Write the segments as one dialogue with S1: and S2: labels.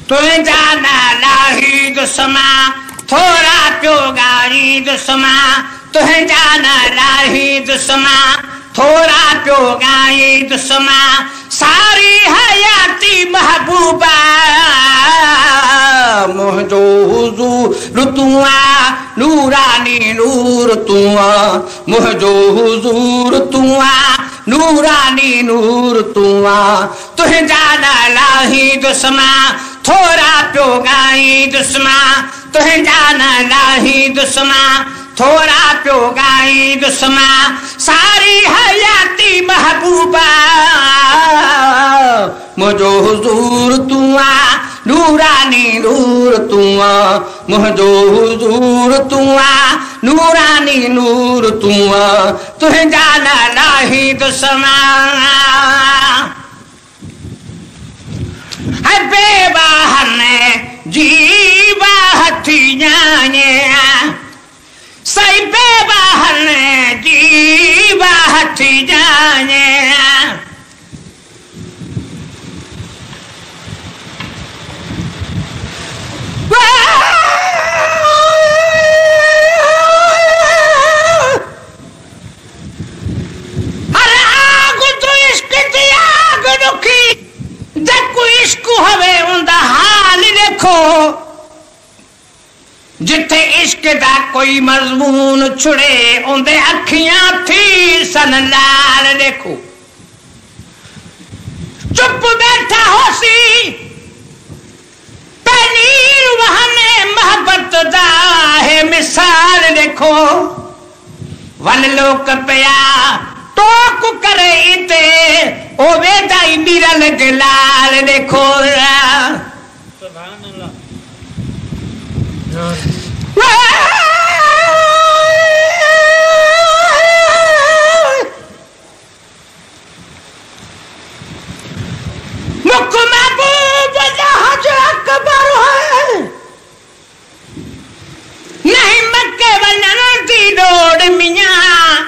S1: तुझे जाना लाही दुश्मा थोड़ा प्यो गाई दुश्मा तुझे जाना लाही दुश्मा थोड़ा प्यो गाई दुश्मा सारी हयाती महबूबा मुझो हुजूर तुआ नूरानी नूर तुआ मुझो हुजूर तुआ नूरानी नूर तुआ तुझे जाना लाही दुश्मा थोड़ा प्यो गाई दुश्मा तुझे जाना लाही दुश्मा थोड़ा प्यो गाई दुश्मा सारी हयाती महबूबा मुझो हुजूर तुआ नूरानी नूर तुआ मुझो हुजूर तुआ नूरानी नूर तुआ तुझे जाना लाही दुश्मा है बेबाहन जीवा हथी जाने सही बेबाहन जीवा हथी जाने अरे आग तो इश्क दी आग दुखी देखो इश्क हवे उनदा हाल देखो जिथे इश्क दा कोई मजमून छुड़े उनदे अखियां थी सन लाल देखो चुप बैठा होसी पनीर वहने मोहब्बत दा है मिसाल देखो वन लोक पया टोक करे इते ओ वेदाई बिरल गलाल देखो सुभान अल्लाह मुख महबूब जहाज अकबर है नहीं मक्के वनन दी दौड़ मियां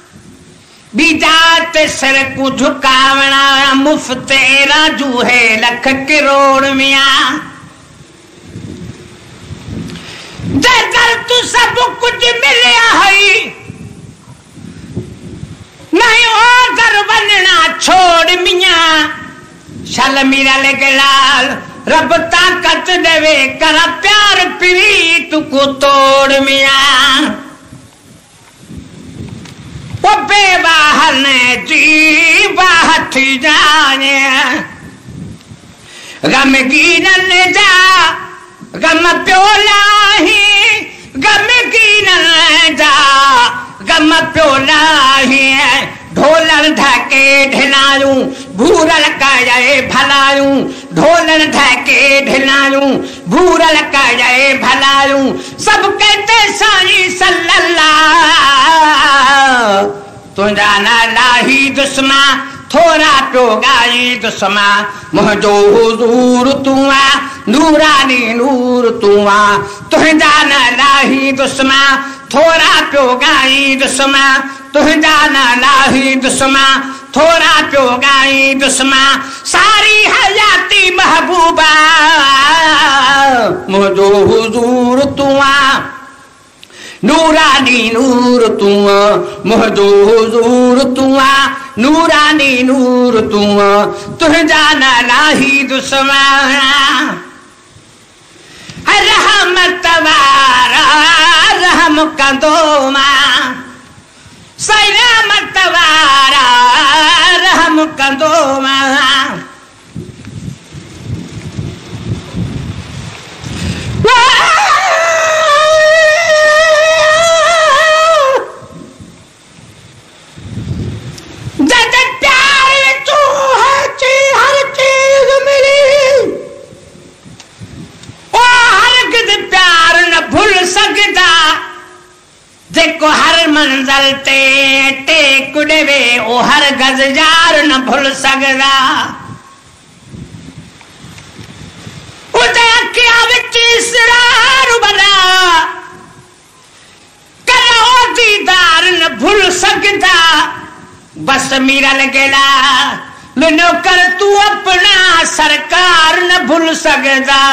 S1: बीजात सिर को झुकावना मुफ्त राजू है लख करोड़ मियां जेकर तू सब कुछ मिलिया है नहीं ओ घर बनना छोड़ मियां शल मीरा लेके लाल रब ताकत देवे कर प्यार प्रीत को तोड़ मियां वो बेबाहन जीवा हथी जाने गम गिरन जा गम प्योला ही गम गिरन जा गम प्योला ही ढोलन ढके ढिलायूं भूरल का जाए भलायूं ढोलन ढके ढिलायूं भूरल का जाए भलायूं सब कहते साईं सल्लल्लाह तू जाना लाही दुश्मा थोड़ा प्यो गाई दुश्मा मुझो हुजूर तुआ नूरानी नूर तुआ तू जाना लाही दुश्मा थोड़ा प्यो गाई दुश्मा तू जाना लाही दुश्मा थोड़ा प्यो गाई दुश्मा सारी हयाती महबूबा मुझो हुजूर तुआ नूरानी नूर तुआ मुझो हुजूर तुआ नूरानी नूर तुआ तू जाना लाही दुश्मा रहमत वारा रहम कंदोमा सही रहमत वारा रहम कंदोमा देखो हर मंजिल ते टेक देवे ओ हर गज यार न भूल सकदा उते अखियां विच इसरार बना करो दीदार न भूल सकदा बस मीरा लगेला नौकर तू अपना सरकार न भूल सकदा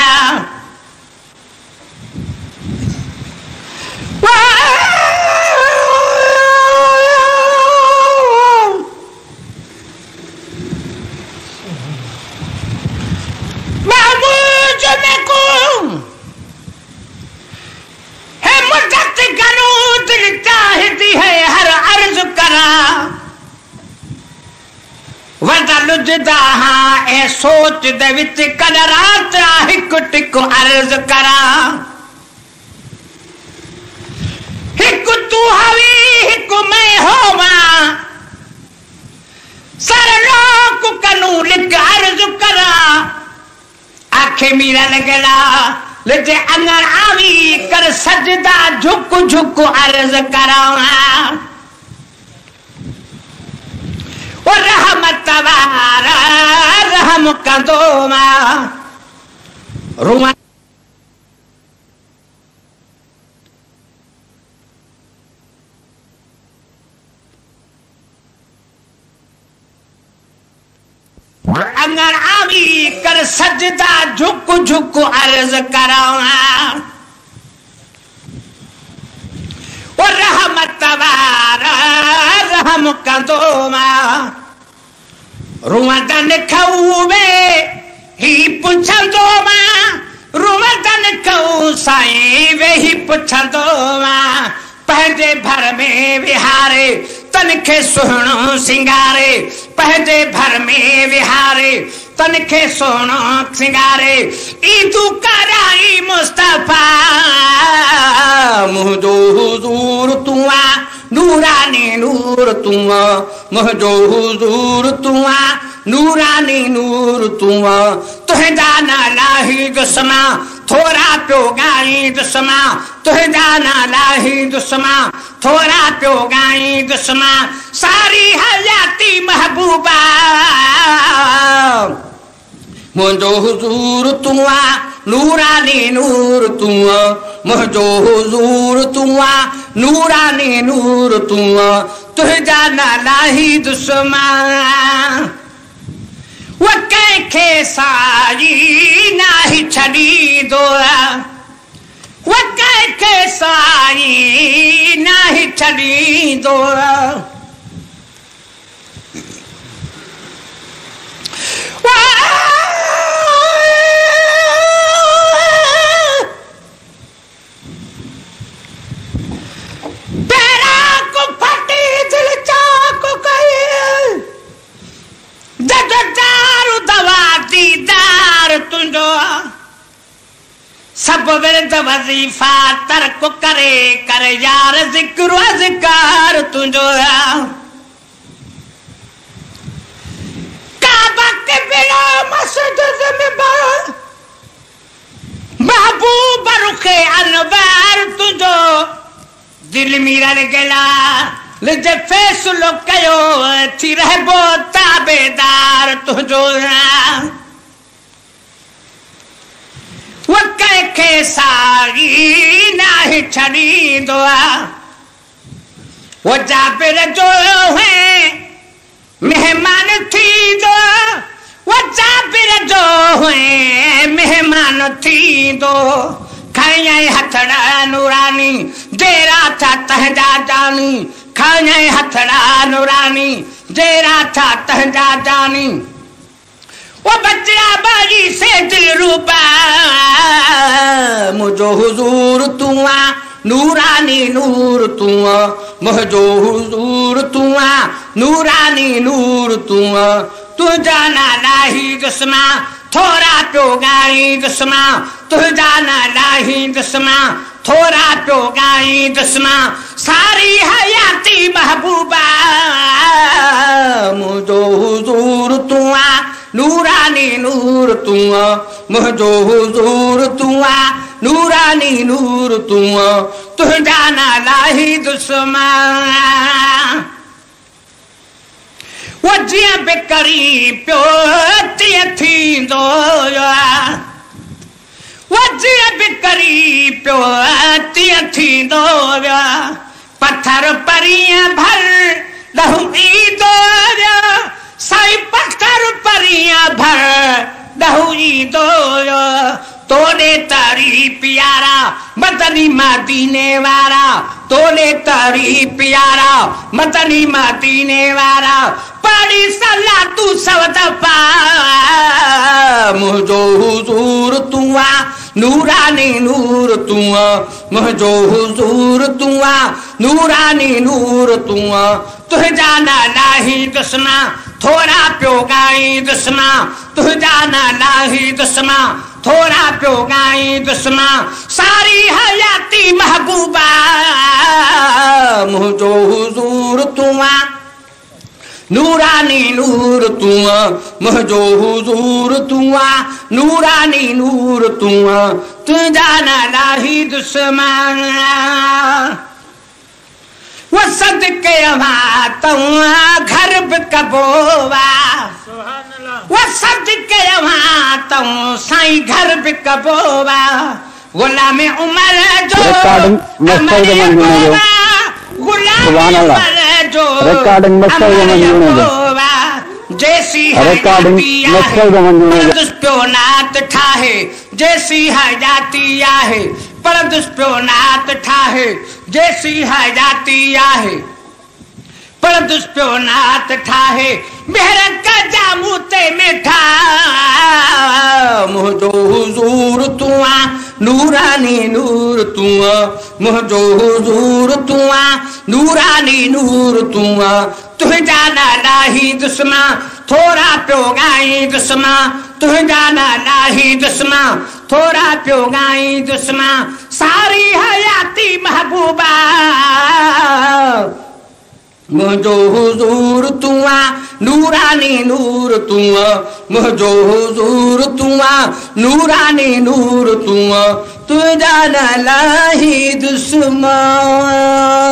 S1: ए सोच दे विच कद रात हिक टिक अर्ज करा हिक तू हवी हिक मैं होवा सर लोक कनू लिख अर्ज करा आखे मीरा लगला लजे अंगन आवी कर सजदा झुक झुक अर्ज करा रहमत वारा रहम कदोमा रुमा अंगन आवी कर सजदा झुक झुक अर्ज करा रहमत वारा रहम कदोमा रुमदन खऊबे ही पुछंदो मां रुमदन खऊ साईं वे ही पुछंदो मां पंहिंजे भर में विहारे तनखे सुहिणो सिंगारे पंहिंजे भर में विहारे तनखे सुहिणो सिंगारे ईदू कराई मुस्तफा मुंहिंजो हुजूर तूं आ नूरानी नूर तूं मुंहिंजो हुजूर तूं आ नूरानी नूर तूं तुंहिंजा नाला ही दुस्मा थोरा पियो ॻाई दुस्मा तुंहिंजा नाला ही दुस्मा थोरा पियो ॻाई दुस्मा सारी हयाती महबूबा मुंहिंजो हुजूर तूं आ नूरानी नूर तूं मुंहिंजो हुजूर तूं आ नूरानी नूर तूं तुंहिंजा नाला ही दुस्मा वो कंहिंखे साई नाही छॾींदो वो कंहिंखे साई नाही छॾींदो सब विरद वजीफा तर्क करे कर यार जिक्र अज़कार तुंहिंजो काबा के बिना मस्जिद में महबूब रुखे अनवार तुंहिंजो दिल मीरल गला लिजे फैसलो कयो थी रहबो ताबेदार तुंहिंजो वो कंहिंखे साई नाही छॾींदो वो जाबिर जो है मेहमान थींदो वो जाबिर जो है मेहमान थींदो खई हथड़ा नूरानी जेरा था तहजा जानी खई हथड़ा नूरानी जेरा था तहजा जानी वो बच्चा बाजी से दिल रूपा मुझो हुजूर तूं आ नूरानी नूर तूं मुझो हुजूर तूं आ नूरानी नूर तूं तुंहिंजा नाला ही दुस्मा थोरा पियो ॻाई दुस्मा तुंहिंजा नाला ही दुस्मा थोरा पियो ॻाई दुस्मा सारी हयाती महबूबा मुझो हुजूर तूं आ नूरानी नूर तूं मुंहिंजो हुजूर तूं आ नूरानी नूर तूं तुंहिंजा नाला ही दुस्मा वो जीअं बि करी पियो तीअं थींदो वो जीअं बि करी पियो तीअं थींदो पत्थर परीअं भर ॾहूं ईंदो साईं भर दहुई दो तोड़े तारी प्यारा मदनी मदीने वाला तोड़े तारी प्यारा मदनी मदीने वाला पड़ी सल्ला तू सब दफा मुझो हुजूर तुआ नूरानी नूर तुआ मुझो हुजूर तुआ नूरानी नूर तुआ तुझ जाना नाही दसना थोड़ा प्यो गाई दसना तुझ जाना नाही दसना थोड़ा प्यो गाई दसना सारी हयाती महबूबा मुझो हुजूर तुआ नूरानी नूर तुआ मुझो हुजूर तुआ नूरानी नूर तुआ तू जाना नाही दुश्मन वो सदके तुआ घर बिकबोवा वो सदके तू साईं घर बिकबोवा गुलाम उमर जो गुलाम उमर जो जैसी दुष्प्योनाथ ठाहे जैसी हयाती आहे पर दुष्प्योनाथ ठाहे जैसी हयाती आहे पर दुष्प्योनाथ ठाहे मेहर का जामूते में ठा मुझो हुजूर तुआ नूरानी नूर तुआ मुझो हुजूर तुआ नूरानी नूर तुआ तुझ जाना नाही दुश्मना थोड़ा प्यो गाई दुश्मना तुझ जाना नाही दुश्मना थोड़ा प्यो गाई दुश्मना सारी हयाती महबूबा मुझो हुजूर तुआ नूरानी नूर तुआ मुझो हुजूर तुआ नूरानी नूर तुआ तू जाना नाही दुश्मन।